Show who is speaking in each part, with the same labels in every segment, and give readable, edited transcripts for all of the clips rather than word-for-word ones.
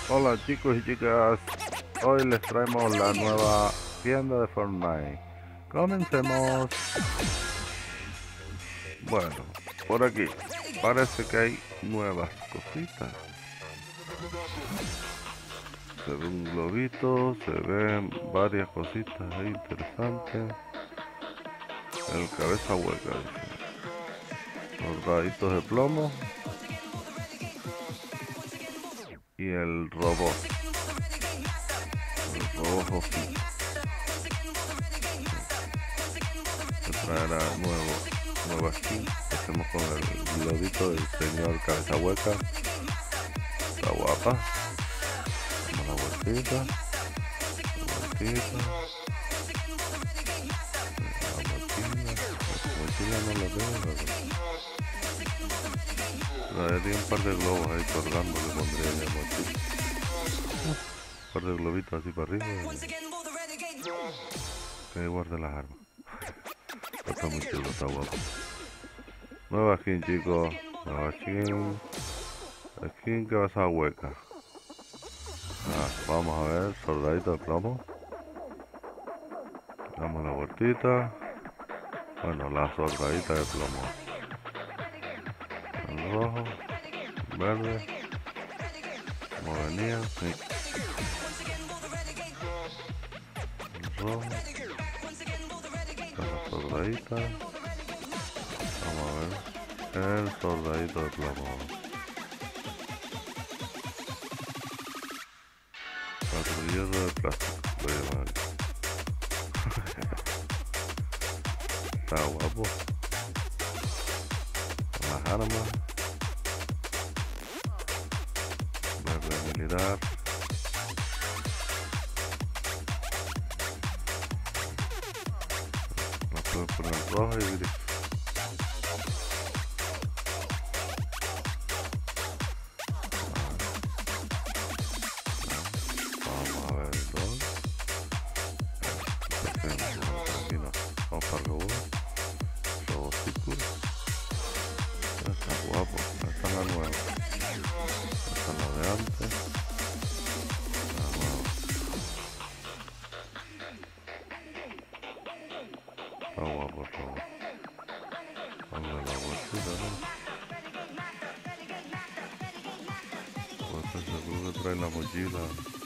Speaker 1: Hola chicos y chicas, hoy les traemos la nueva tienda de Fortnite. Comencemos. Bueno, por aquí parece que hay nuevas cositas. Se ve un globito, se ven varias cositas ahí interesantes. El cabeza hueca, dice. Soldaditos de plomo. Y el robot. El robot Hofi. Que traerá nueva skin. Hacemos con el globito del señor cabeza hueca. Está guapa. Damos la vueltita. La mochila no la veo. Traería un par de globos ahí colgando, le pondría en la mochila. Un par de globitos así para arriba. Que guarde las armas. Está muy chulo, está guapo. Nueva skin, chicos. Nueva skin. Skin cabeza hueca. Vamos a ver, soldadito de plomo. Damos la vueltita. Bueno, la soldadita de plomo. El rojo, verde. Como venía, sí. El rojo. La soldadita. Vamos a ver. El soldadito de plomo. Patrullero de plástico. Voy a llamar. Está guapo. Las armas. Verde militar. La puedo poner roja y gris. Vamos a ver dos. Aquí no. Vamos para el robot. Robocito. Está guapo. Esta es la nueva. Esta es la de antes. Está guapo el robot. Vamos a la bolsita, ¿no? Pues seguro que trae la mochila.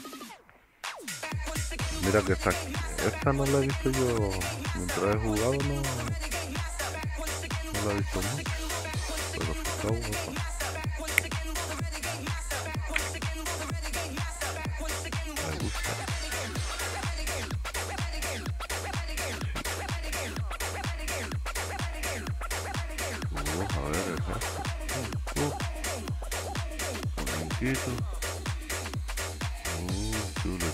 Speaker 1: Mira que está aquí. Esta no la he visto yo mientras he jugado, no la he visto mucho. Pero está guapa. Me gusta. A ver, es esto. Blanquito. Chulo.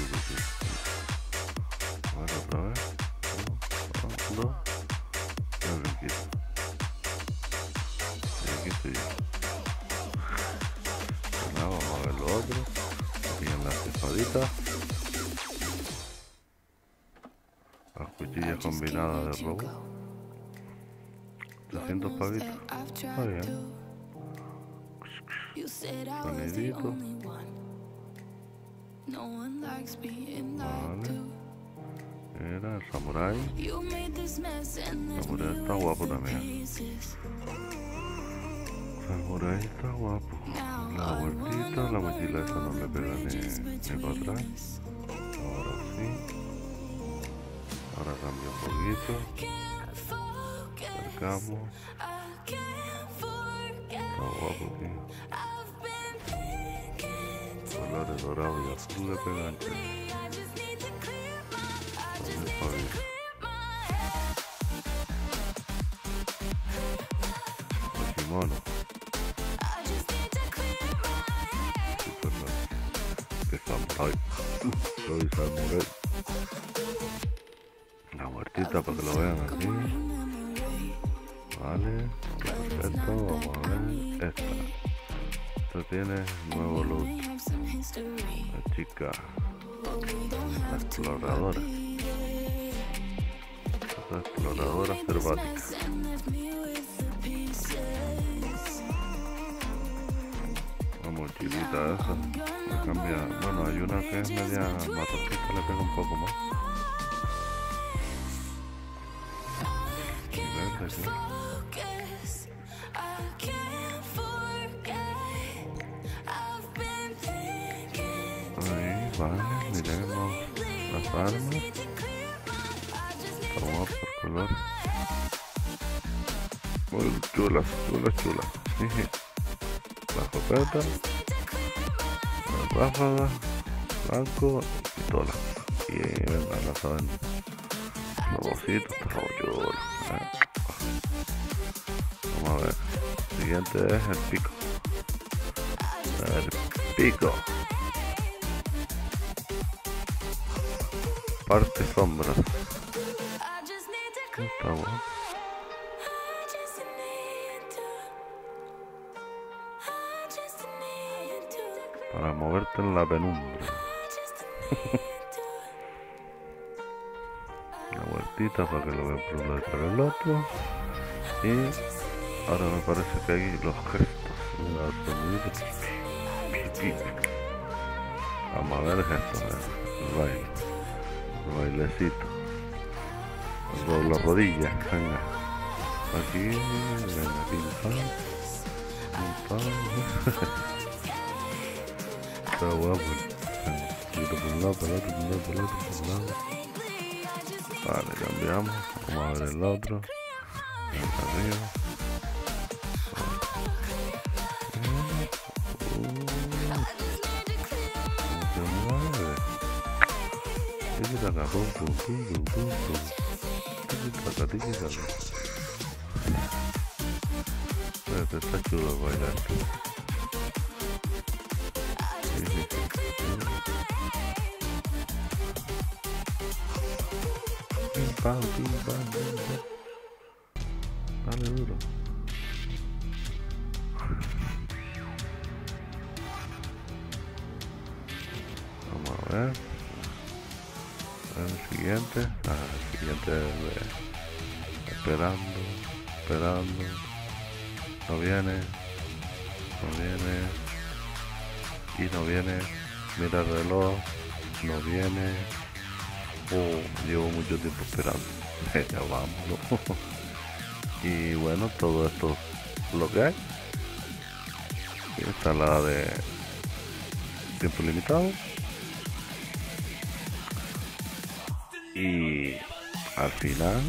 Speaker 1: A ver otra vez. Dos. El blanquito. Y aquí estoy yo. Bueno, vamos a ver lo otro. Aquí en las espaditas. Las cuchillas combinadas de robo. 300 pavitos. Está bien. Sonidito. Vale. Mira, el samurai. El samurai está guapo también. Samurai está guapo. La vueltita, la mochila esa no le pega ni para atrás. Ahora sí. Ahora cambia un poquito. Acercamos. Está guapo aquí. Colores dorados y azul le pegan. El kimono. Que samurai. Soy samurai. La muertita para que lo vean aquí. Vale, perfecto. Vamos a ver esta. Esta tiene nuevo look. La chica, la exploradora. Esta exploradora selvática. tranquilita esa. Me cambia. Bueno, hay una que es media marroncita, le pega un poco más. Y verde, claro. Ahí, vale, miremos las armas. Vamos por color. Muy chulas, chulas. La escopeta, la ráfaga, blanco y pistola. Y venga, la saben. Los bocitos, está chulo. Vamos a ver. El siguiente es el pico. El pico. Parte sombras. Está bueno. Para moverte en la penumbra. Una vueltita para que lo vean por un lado y por el otro. Y ahora me parece que hay los gestos. Mira el sonido. Vamos a ver el gesto. El baile. El bailecito. Dobla rodillas. Venga. Aquí. Venga, pim pam. Está guapo. Por un lado, por el otro, por un lado, por el otro, por un lado. Vale, cambiamos. Vamos a ver el otro. Arriba. Está chulo bailar. Pim pam. Dale duro. Vamos a ver. El siguiente. El siguiente es esperando. No viene. Y no viene. Mira el reloj. No viene. Llevo mucho tiempo esperando. Ya vámonos. Y bueno, todo esto es lo que hay. Esta es la de tiempo limitado. Y al final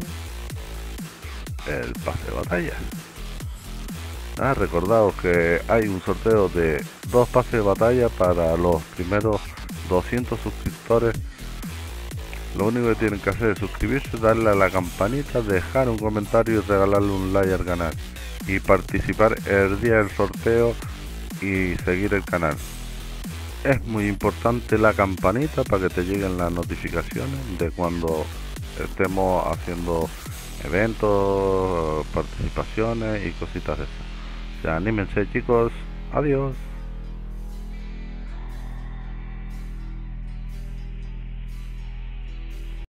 Speaker 1: el pase de batalla. Recordaos que hay un sorteo de 2 pases de batalla para los primeros 200 suscriptores. Lo único que tienen que hacer es suscribirse, darle a la campanita, dejar un comentario y regalarle un like al canal. Y participar el día del sorteo y seguir el canal. Es muy importante la campanita para que te lleguen las notificaciones de cuando estemos haciendo eventos, participaciones y cositas de esas. O sea, anímense chicos, adiós.